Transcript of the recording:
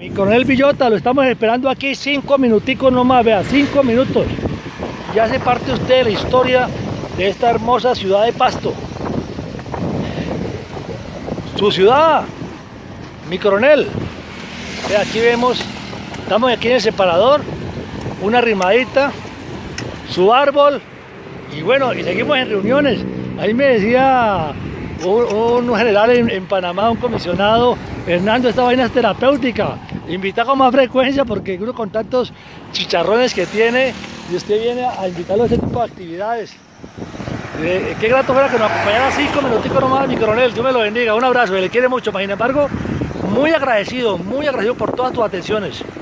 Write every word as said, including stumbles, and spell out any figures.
Mi coronel Villota, lo estamos esperando aquí cinco minuticos nomás, vea, cinco minutos. Ya hace parte usted de la historia de esta hermosa ciudad de Pasto. Su ciudad, mi coronel. Vea, aquí vemos, estamos aquí en el separador, una rimadita, su árbol, y bueno, y seguimos en reuniones. Ahí me decía un, un general en, en Panamá, un comisionado: Hernando, esta vaina es terapéutica, invita con más frecuencia, porque uno con tantos chicharrones que tiene, y usted viene a invitarlo a este tipo de actividades. Eh, qué grato fuera que nos acompañara cinco minuticos nomás, mi coronel. Dios me lo bendiga, un abrazo, le quiere mucho, mas sin embargo, muy agradecido, muy agradecido por todas tus atenciones.